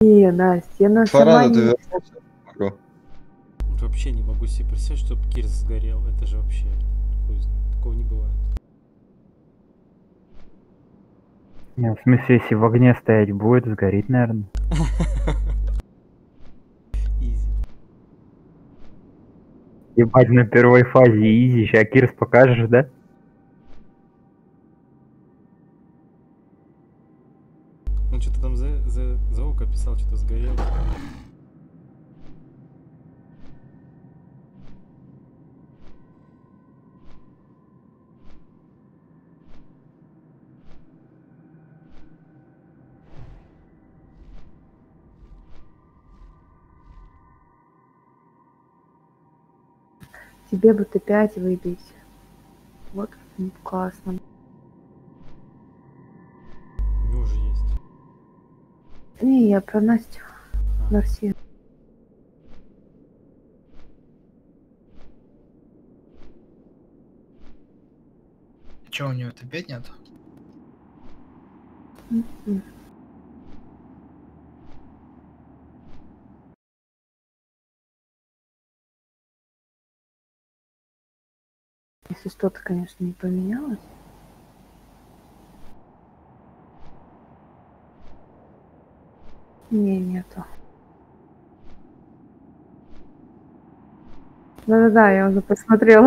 Не, Настя, она сама Фарада, ты не... вернулся? Могу. Вот вообще не могу себе представить, чтобы Кирс сгорел. Это же вообще... хуй знает, такого не бывает. Не, в смысле, если в огне стоять будет, сгорит, наверное. Изи. Ебать, на первой фазе изи, ща Кирс покажешь, да? Он что-то там за око писал, что-то сгорел. Тебе бы Т5 выбить. Вот классно. У него уже есть. Не, я про Настю. А. Нарсию. Че, у него Т5 нет? М-м. Если что-то, конечно, не поменялось. Не, нету. Да-да-да, я уже посмотрела.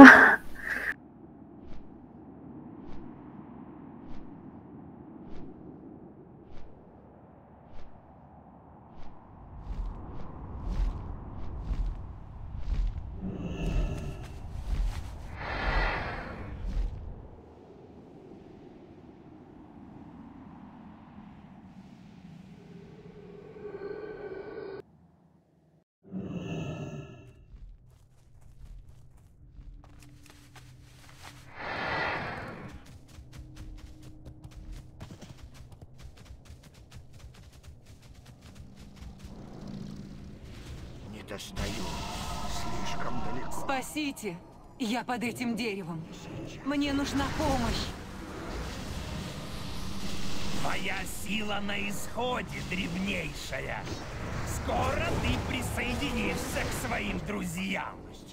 Не достаю. Слишком далеко. Спасите! Я под этим деревом. Мне нужна помощь. Твоя сила на исходе, древнейшая. Скоро ты присоединишься к своим друзьям.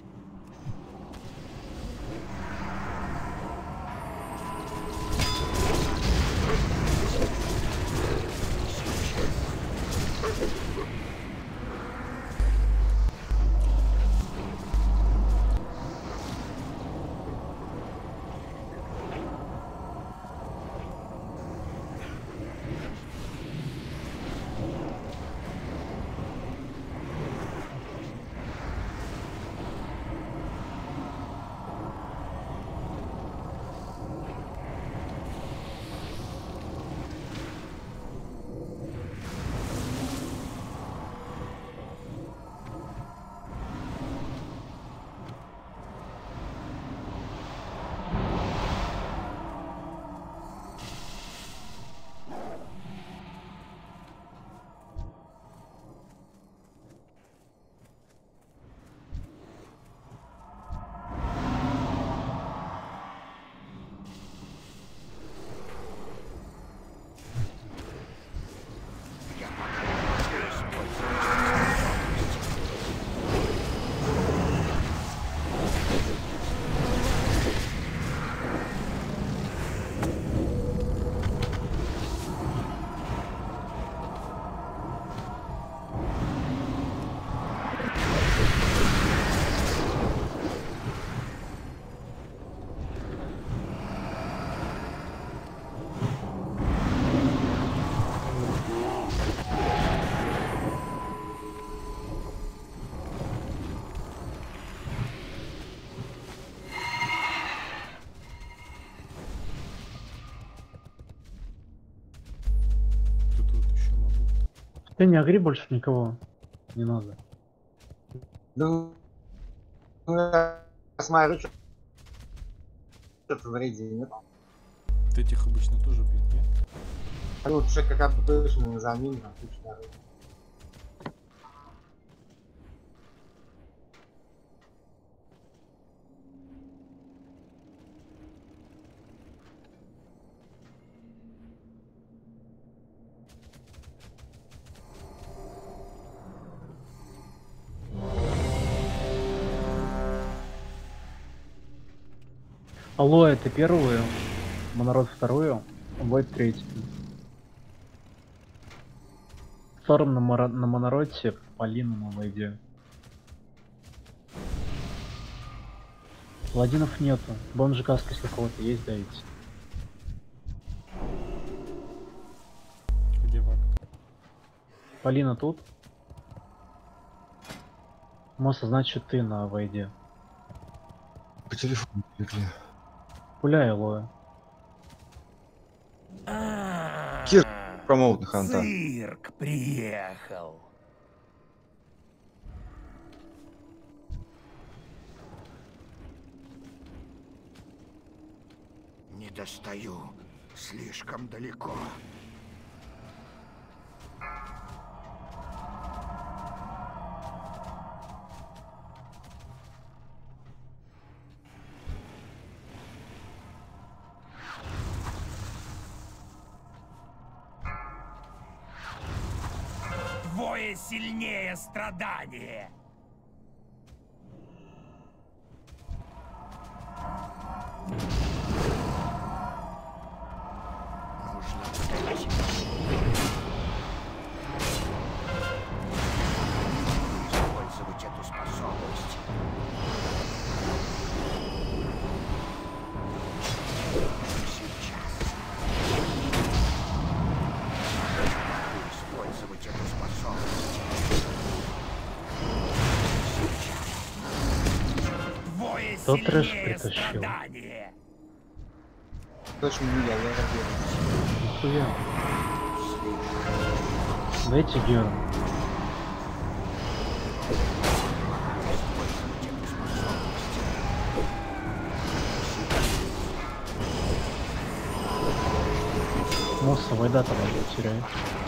Тут вот еще могу. Ты не агри больше никого. Не надо. Ну, я смотрю, что-то в рейде нет. Вот этих обычно тоже бьют, нет? Лучше, как обычно, на замене, отлично. Алло, это первую, Монород вторую, Войд третью. Сторм на Монороде, Полину на Войде. Паладинов нету. Бомжи каска, если у кого-то есть, дайте. Где вак? Полина тут? Моса, значит ты на Войде. По телефону привлекли. Пуляй, Лоя. Кир промоут на ханта. Цирк приехал. Не достаю. Слишком далеко. Двое сильнее страдания. Нужно подойти. Использовать эту способность. Сейчас. Использовать эту способность. Двое Кто трэш сильнее притащил? страдания. Точно не я разбил. Нихуя. Дайте Геру. Моса, Войда там уже теряет.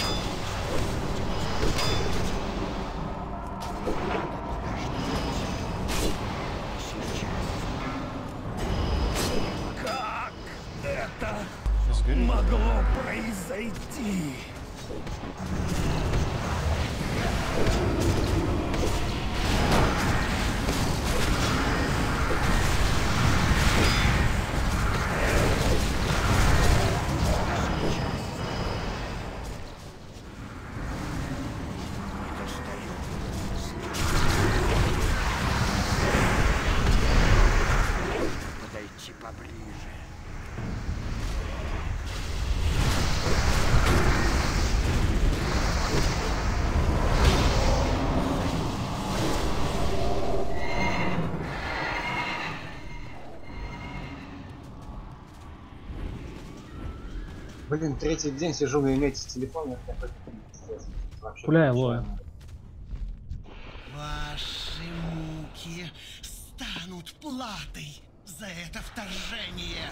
Как это Сгорел. могло произойти? Не достаю. Подойти поближе. Блин, третий день сижу на имете с телефоном, я хоть пиздец. Вообще Пуляй, ничего. Лоя. Ваши муки станут платой за это вторжение.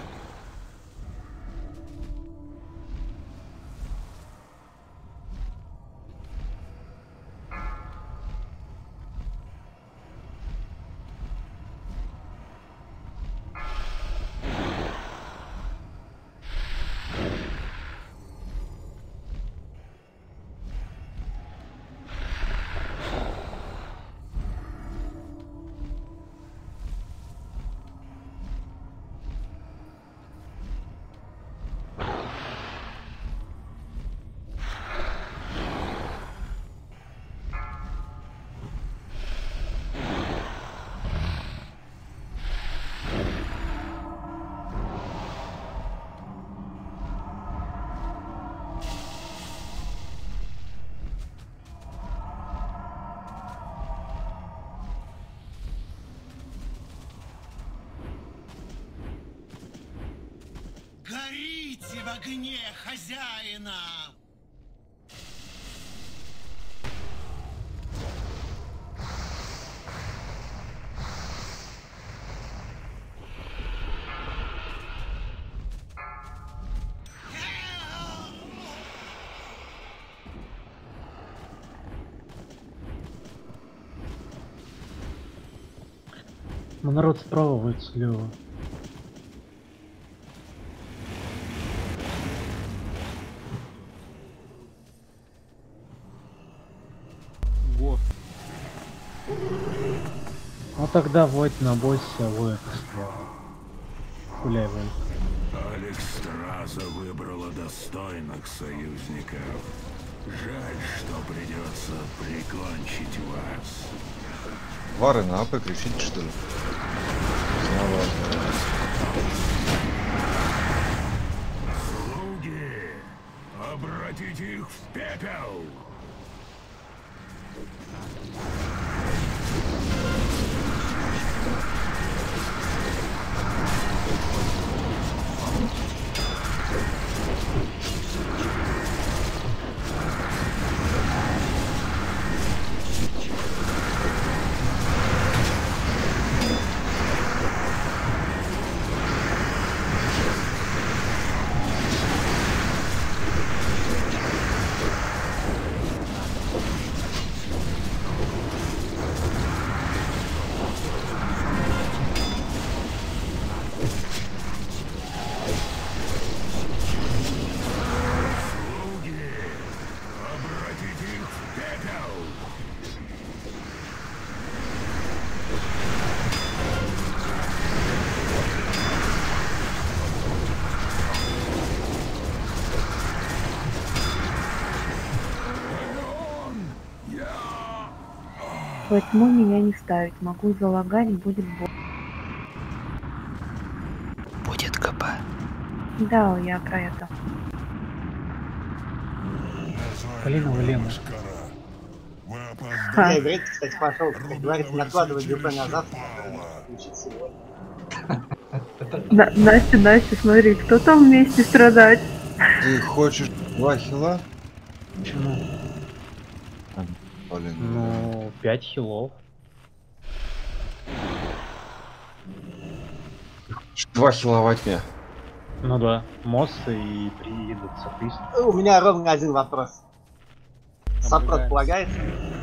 Горите в огне хозяина! Монород справа, Войд слева. Го. Ну тогда Войд на боссе, а Войд слева. Гуляй, Вэль. Алекс Страза выбрала достойных союзников. Жаль, что придется прикончить вас. Вары на АП кричите, что ли? Слуги, обратите их в пепел! Во тьму меня не ставить. Могу залагать, будет бой. Будет КП. Да, я про это. Полина, Валена. Ха. Грейт, кстати, пошел. Говорит, накладывай ГП назад. Настя, смотри, кто там вместе страдать? Ты хочешь 2 хила? Почему? Блин. Ну, 5 хилов. 2 хила во тьме. Ну да, Моссы и приедут соответственно. У меня ровно один вопрос. Саппорт полагается?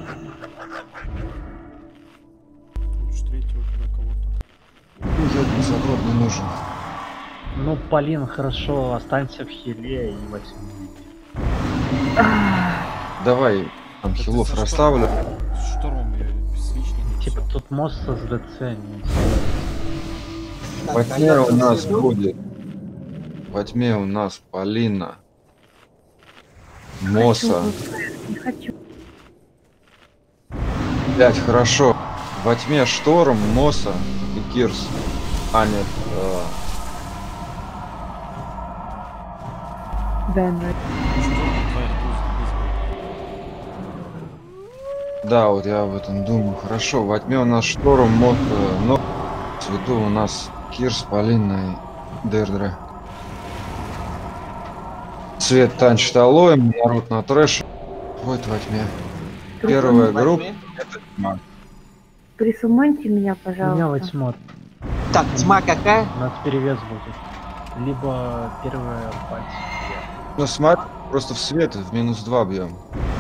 Лучше третьего когда кого-то. Я не саппорт не нужен. Ну, Полин, хорошо, останься в хиле и возьми. Давай, там Это хилов за расставлю. С штормом я с личником. Типа всё. тут Мосса с ДЦ не Во тьме у нас будет. Во тьме у нас Полина. Моса. Не хочу. 5, хорошо. Во тьме Шторм, Моса и Кирс. А, нет. Да, но Да, вот я об этом думаю. Хорошо, во тьме у нас Шторм, Моса, но в цвету у нас Кирс, Полина и Дердре. Цвет танчит алоем, народ на трэш. Вот во тьме. Первая группа. Это тьма. присумоньте меня, меня пожалуйста. восьмот. Так, тьма какая? У нас перевес будет. Либо первая пальца. Ну смотри, просто в свет в -2 бьем.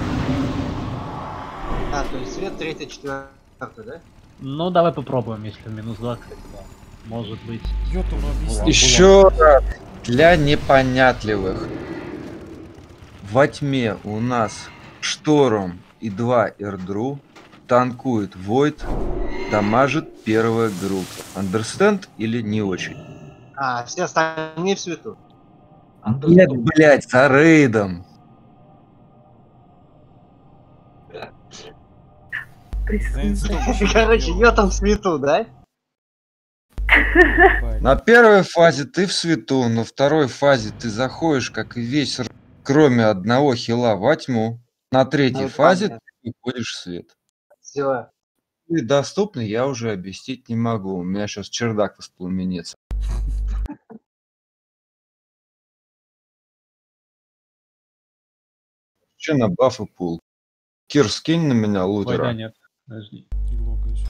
А, то есть свет 3, 4, да? Ну, давай попробуем, если -2, кстати, да. Может быть. Йотуну объясни. Еще раз, для непонятливых. Во тьме у нас Шторм и 2 Эрдру, танкует Войд, дамажит первая группа. Understand или не очень? А, все остальные в свету. Нет, блять, за рейдом. Присумоньте. Короче, я там в свету, да? На первой фазе ты в свету, на второй фазе ты заходишь, как и весь, кроме одного хила, во тьму. На третьей Ну, фазе понятно. ты выходишь в свет. Все. И доступный я уже объяснить не могу. У меня сейчас чердак воспламенится. Че на баф и пул? Кир, скинь на меня Война лутера. нет. Подожди. Ты логаешь.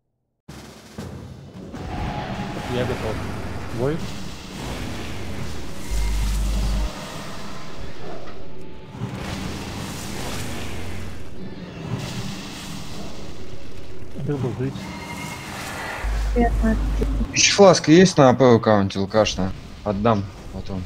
Я готов. Войд? Рыба жить. Фласка есть на АП аккаунте Лукашна? Отдам потом.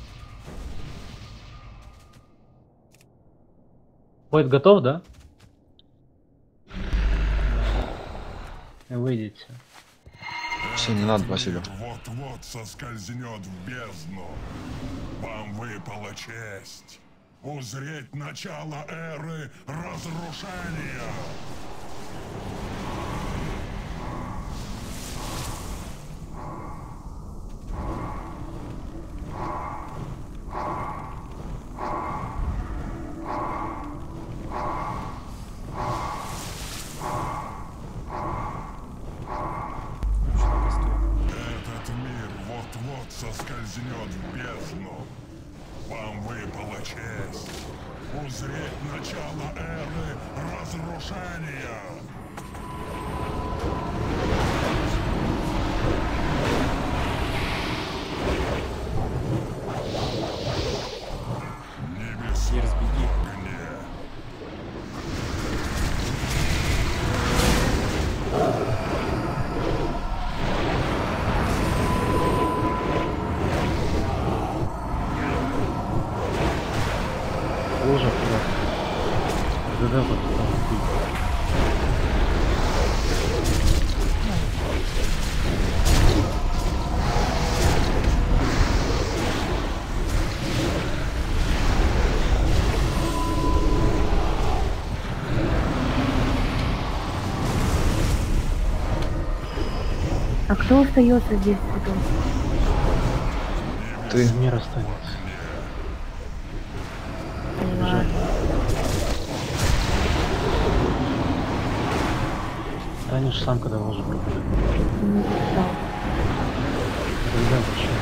Войд готов, да? Выйдите. Все, не надо, Василий. Вот-вот соскользнет в бездну. Вам выпала честь узреть начало эры разрушения. Этот мир вот-вот соскользнет в бездну. Вам выпала честь узреть начало эры разрушения. Небеса в огне. Ужас, да. РДД вот там. А кто остается здесь, Цветов? Ты. Мир останется. Ладно. Станешь сам, когда уже пропадет. Не стал. РДД большой.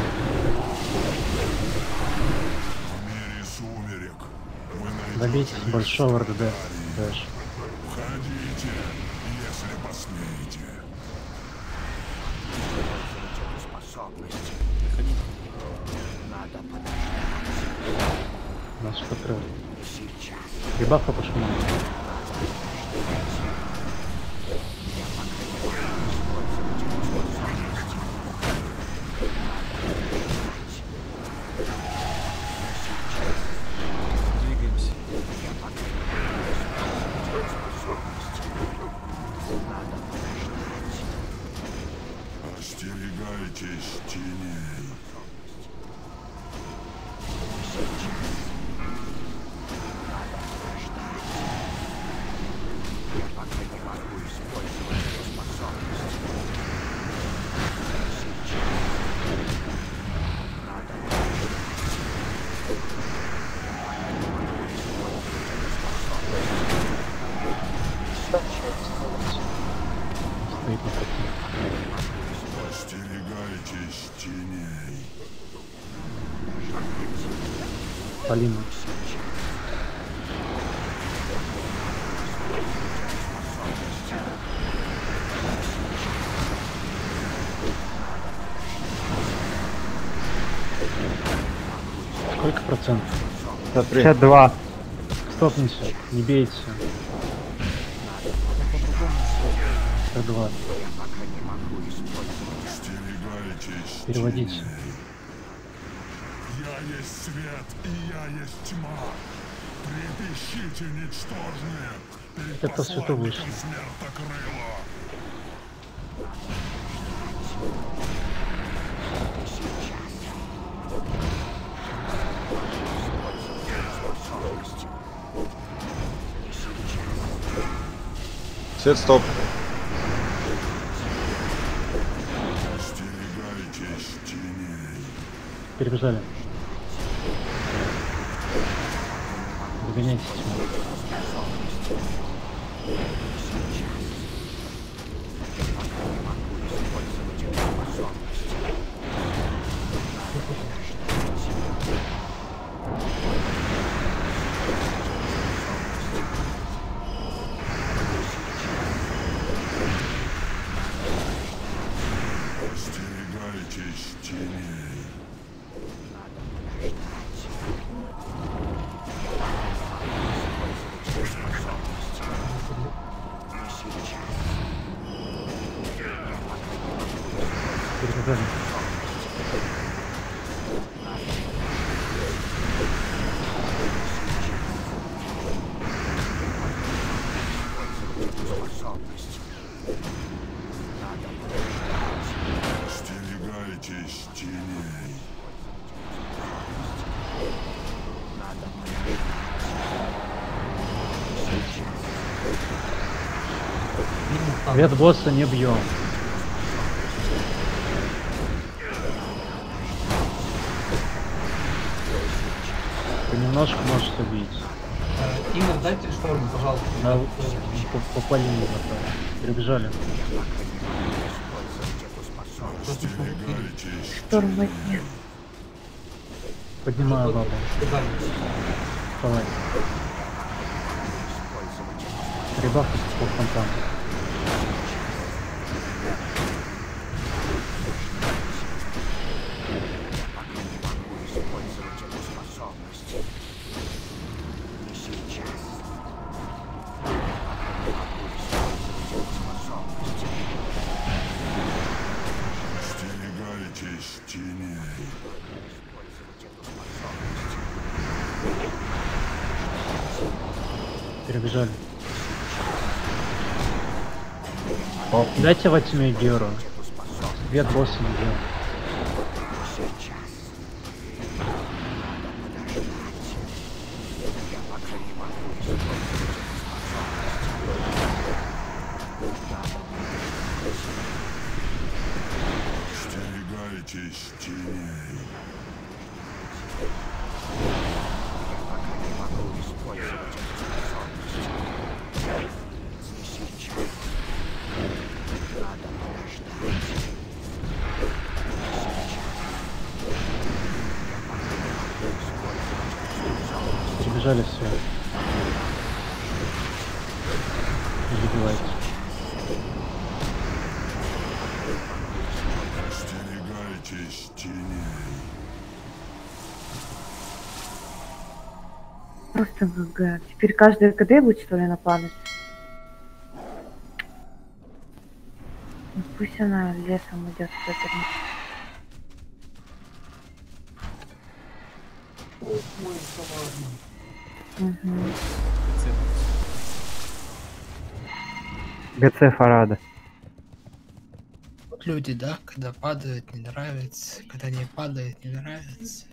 В мире сумерек вы найдете Добейтесь лишь большого РДД. твари. Дальше. Входите, если посмеете. Нас патруль. Прибавка по шуму. Двигаемся. Остерегайтесь теней. Стоит на пути. Остерегайтесь теней. Полина. Сколько процентов? 52. Стопнись, не бейте. 102. Остерегайтесь Переводите. теней. Я есть свет, и я есть тьма. Трепещите, ничтожные, перед Это по свету вышло. посланником смертокрыла. Свет, стоп. Остерегайтесь теней. Перебежали. Догоняйте тьму. Остерегайтесь теней. Перебежали. теней. Свет босса не бьем. Ты немножко можешь убить. Игорь, дайте шторм, пожалуйста. На, по линии перебежали. Шторм во тьме. Поднимаю бабу. Давай. Прибавка по фонтану. Остерегайтесь теней. Перебежали. Дайте во тьме Геру. Свет босса не делал. Остерегайтесь теней. Перебежали все. Не забивайте. Остерегайтесь теней. Просто ГГ. Теперь каждый КД будет, что ли, нападать? Ну, пусть она лесом идет. Угу. ГЦ Фарада. Вот люди, да, когда падают, не нравится, когда не падает, не нравится.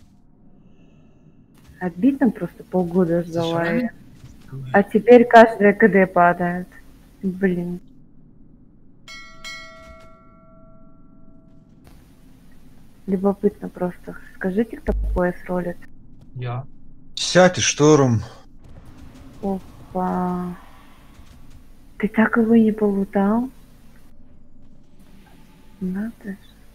Отбить там просто полгода ждала. шарами? А теперь каждая КД падает. Блин. Любопытно просто. Скажите, кто пояс ролит? Я. Сядь и шторм. Опа. Ты так его не полутал? Надо же.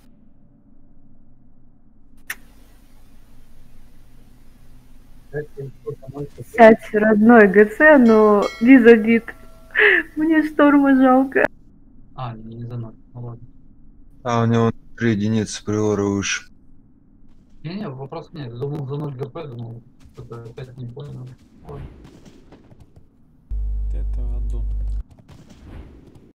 Сядь, родной ГЦ, но без обид. Мне шторма жалко. А, не за мной. Ну ладно. А у него 3 единицы приора выше. Не, вопрос нет. Думал за 0 ГП, думал, что-то опять не понял. Ой. Это аддон.